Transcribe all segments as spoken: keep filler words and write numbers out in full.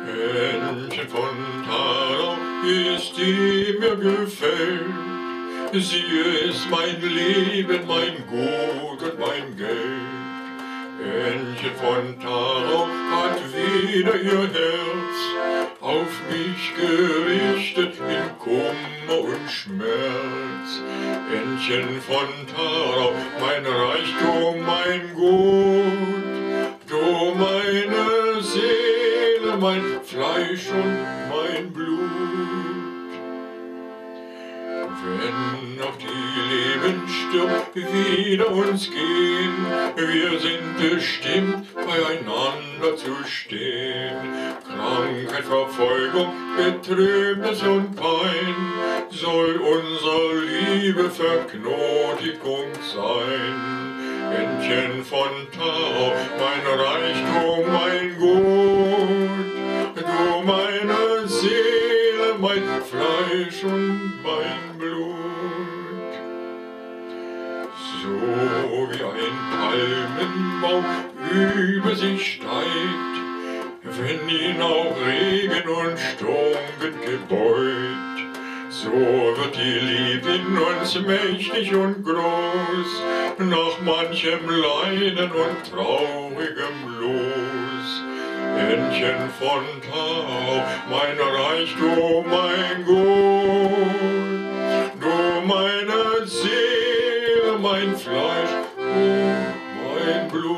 Männchen von Tharau ist, die mir gefällt. Sie ist mein Leben, mein Gut und mein Geld. Männchen von Tharau hat wieder ihr Herz auf mich gerichtet in Kummer und Schmerz. Männchen von Tharau, mein Reichtum, mein Gut, du meine Seele, mein Fleisch und mein Blut. Wenn auch die Lebensstirb wieder uns gehen, wir sind bestimmt, beieinander zu stehen. Krankheit, Verfolgung, Betrübnis und Pein, soll unsere Liebe Verknotigung sein. Männchen von Tharau, mein Reichtum, mein Gut, du meine Seele, mein Fleisch und mein Blut. So wie ein Palmenbaum über sich steigt, wenn ihn auch Regen und Sturm gebeut, so wird die Liebe in uns mächtig und groß, nach manchem Leiden und traurigem Los. Männchen von Tharau, mein Reichtum, mein Gut, du meine Seele, mein Fleisch und mein Blut.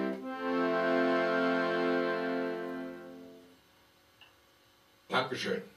Dankeschön.